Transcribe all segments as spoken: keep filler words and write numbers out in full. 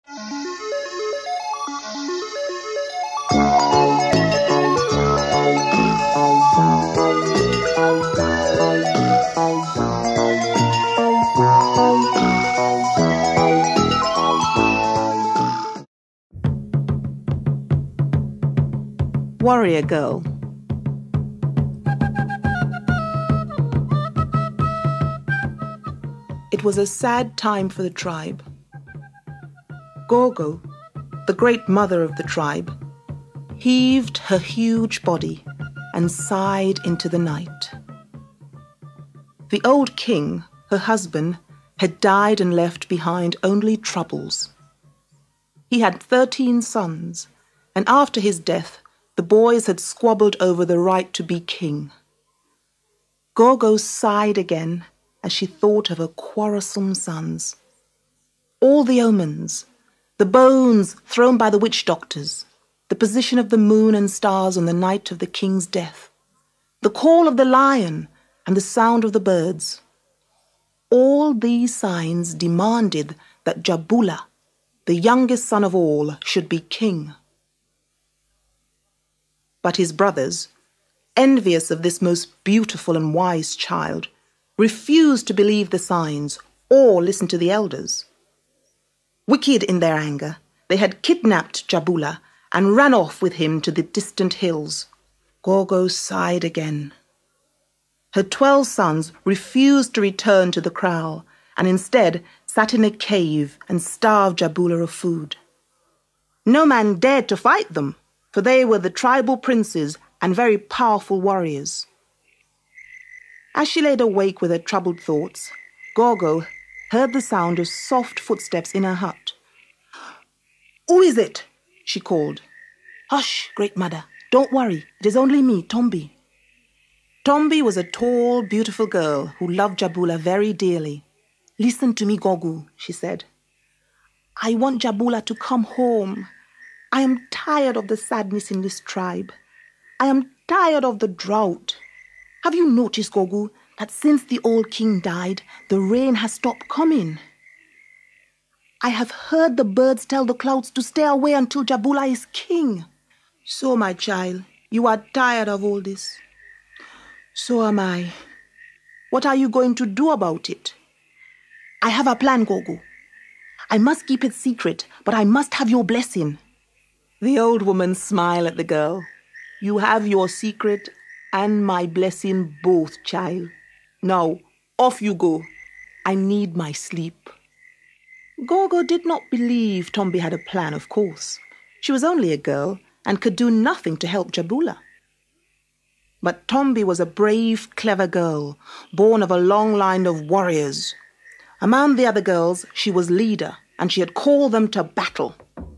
Warrior Girl. It was a sad time for the tribe. Gogo, the great mother of the tribe, heaved her huge body and sighed into the night. The old king, her husband, had died and left behind only troubles. He had thirteen sons, and after his death, the boys had squabbled over the right to be king. Gogo sighed again as she thought of her quarrelsome sons. All the omens, the bones thrown by the witch doctors, the position of the moon and stars on the night of the king's death, the call of the lion and the sound of the birds. All these signs demanded that Jabula, the youngest son of all, should be king. But his brothers, envious of this most beautiful and wise child, refused to believe the signs or listen to the elders. Wicked in their anger, they had kidnapped Jabula and ran off with him to the distant hills. Gogo sighed again. Her twelve sons refused to return to the kraal and instead sat in a cave and starved Jabula of food. No man dared to fight them, for they were the tribal princes and very powerful warriors. As she laid awake with her troubled thoughts, Gogo heard the sound of soft footsteps in her hut. "Who is it?" she called. "Hush, great mother, don't worry, it is only me, Tombi." Tombi was a tall, beautiful girl who loved Jabula very dearly. "Listen to me, Gogo," she said. "I want Jabula to come home. I am tired of the sadness in this tribe. I am tired of the drought. Have you noticed, Gogo, that since the old king died, the rain has stopped coming? I have heard the birds tell the clouds to stay away until Jabula is king. So, my child, you are tired of all this. So am I. What are you going to do about it?" "I have a plan, Gogo. I must keep it secret, but I must have your blessing." The old woman smiled at the girl. "You have your secret and my blessing both, child. Now, off you go. I need my sleep." Gogo did not believe Tombi had a plan, of course. She was only a girl and could do nothing to help Jabula. But Tombi was a brave, clever girl, born of a long line of warriors. Among the other girls, she was leader, and she had called them to battle.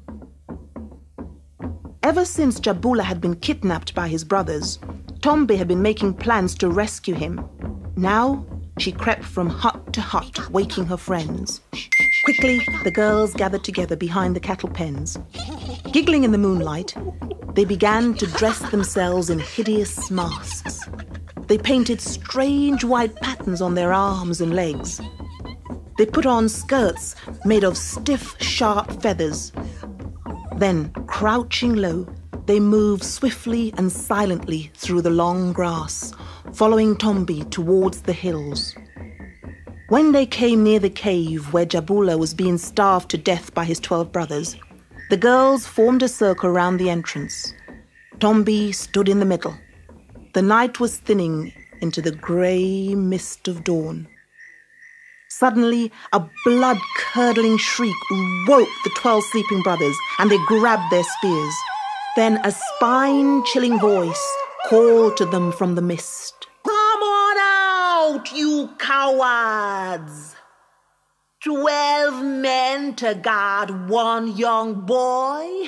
Ever since Jabula had been kidnapped by his brothers, Tombi had been making plans to rescue him. Now she crept from hut to hut, waking her friends. Quickly, the girls gathered together behind the cattle pens. Giggling in the moonlight, they began to dress themselves in hideous masks. They painted strange white patterns on their arms and legs. They put on skirts made of stiff, sharp feathers. Then, crouching low, they moved swiftly and silently through the long grass, following Tombi towards the hills. When they came near the cave where Jabula was being starved to death by his twelve brothers, the girls formed a circle around the entrance. Tombi stood in the middle. The night was thinning into the grey mist of dawn. Suddenly, a blood-curdling shriek woke the twelve sleeping brothers, and they grabbed their spears. Then a spine-chilling voice called to them from the mist. "Come on out, you cowards! Twelve men to guard one young boy?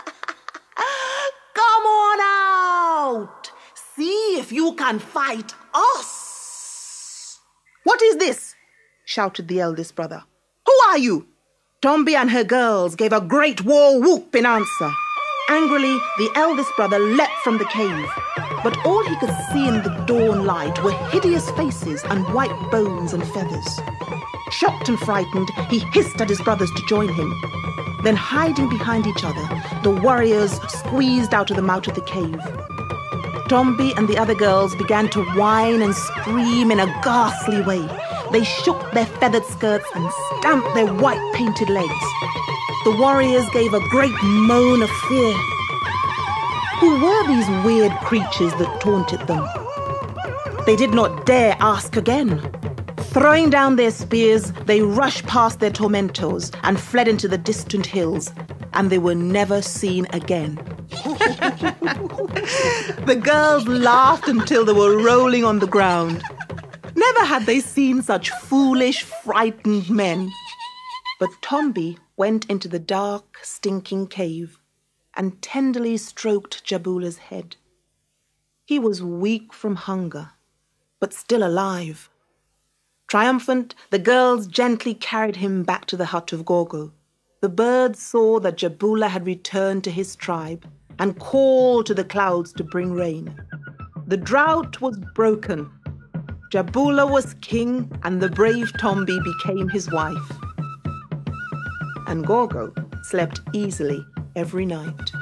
Come on out! See if you can fight us!" "What is this?" shouted the eldest brother. "Who are you?" Tombi and her girls gave a great war whoop in answer. Angrily, the eldest brother leapt from the cave. but all he could see in the dawn light were hideous faces and white bones and feathers. Shocked and frightened, he hissed at his brothers to join him. Then, hiding behind each other, the warriors squeezed out of the mouth of the cave. Tombi and the other girls began to whine and scream in a ghastly way. They shook their feathered skirts and stamped their white painted legs. The warriors gave a great moan of fear. Who were these weird creatures that taunted them? They did not dare ask again. Throwing down their spears, they rushed past their tormentors and fled into the distant hills, and they were never seen again. The girls laughed until they were rolling on the ground. Never had they seen such foolish, frightened men. But Tombi went into the dark, stinking cave and tenderly stroked Jabula's head. He was weak from hunger, but still alive. Triumphant, the girls gently carried him back to the hut of Gogo. The birds saw that Jabula had returned to his tribe and called to the clouds to bring rain. The drought was broken. Jabula was king, and the brave Tombi became his wife. And Gogo slept easily every night.